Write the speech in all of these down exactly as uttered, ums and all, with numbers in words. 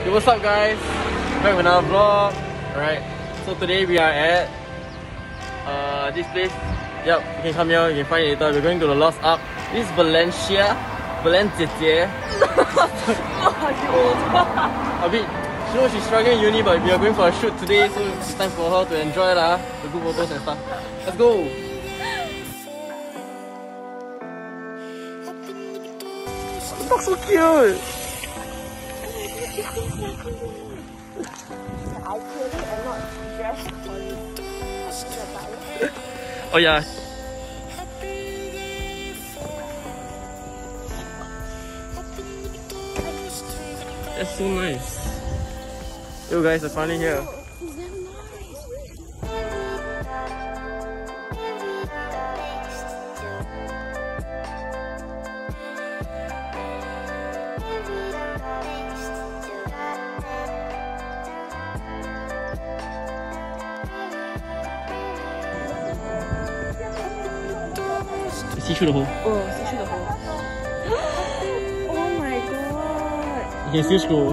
Hey, what's up guys? Back with another vlog. Alright, so today we are at uh, this place. Yep, you can come here, you can find it later. We're going to the Lost Ark. This is Valencia. Valencia. A bit, you know she's struggling in uni, but we are going for a shoot today, so it's time for her to enjoy lah, the good photos and stuff. Let's go! It looks so cute! I clearly am not dressed for this. Oh yeah. That's so nice. Yo guys, are finally here. It's damn nice. See through the hole. Oh, see through the hole. Oh my god. You can still scroll.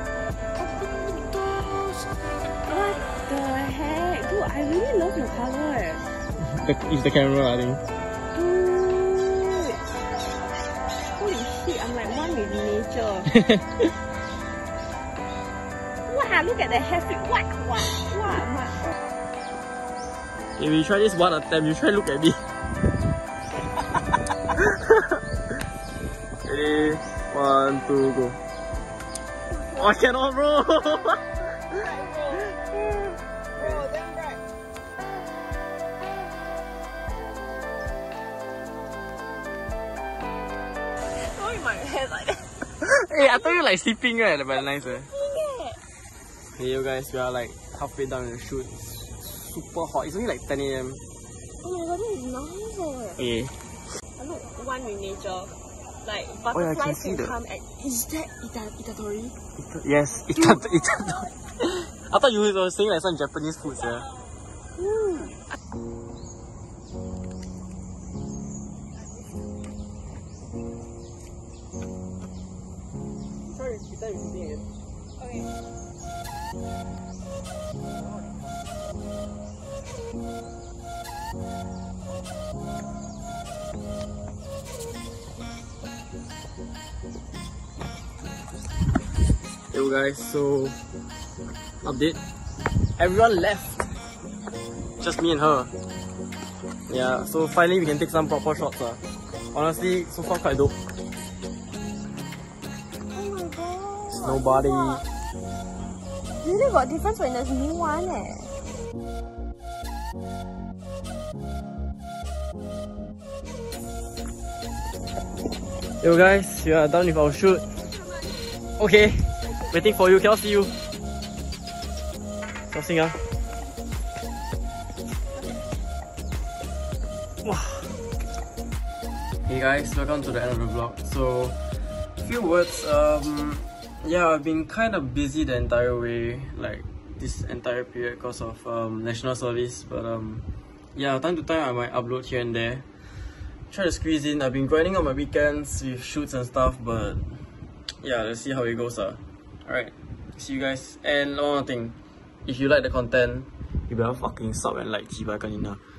What the heck? Dude, I really love your color. the, it's the camera, I think. Dude. Holy shit, I'm like one with nature. Wow, look at the hair flip. What? What? What? What? If you try this one attempt, you try look at me. Ready? One, two, go. Oh, I cannot, bro! Oh, damn right. Throwing my head like that. Hey, I thought you like sleeping, right? But nice, eh? Yeah. Hey, you guys, we are like halfway down the shoot. Super hot. It's only like ten A M Oh my god, this is nice. Okay. I look one with nature. Like Oh, yeah, I can butterflies see can the- come at. Is that Ita Itatori? Ita- yes, Ita- Ita- I thought you were saying like some Japanese food, yeah. Mm. Sorry, Ita is eating it. Okay. Yo guys, so update. Everyone left. Just me and her. Yeah, so finally we can take some proper shots. Uh. Honestly, so far quite dope. Oh my god. Nobody. Really got difference when there's new one eh. Yo guys, we are done with our shoot. Okay, waiting for you. Cannot see you. Crossing ah. Wow. Hey guys, welcome to the end of the vlog. So, few words. Um, yeah, I've been kind of busy the entire way, like this entire period because of um national service. But um, yeah, time to time I might upload here and there. Try to squeeze in. I've been grinding on my weekends with shoots and stuff, but yeah, let's see how it goes. Uh. Alright, see you guys. And one more thing, if you like the content, you better fucking sub and like Chiba Kanina.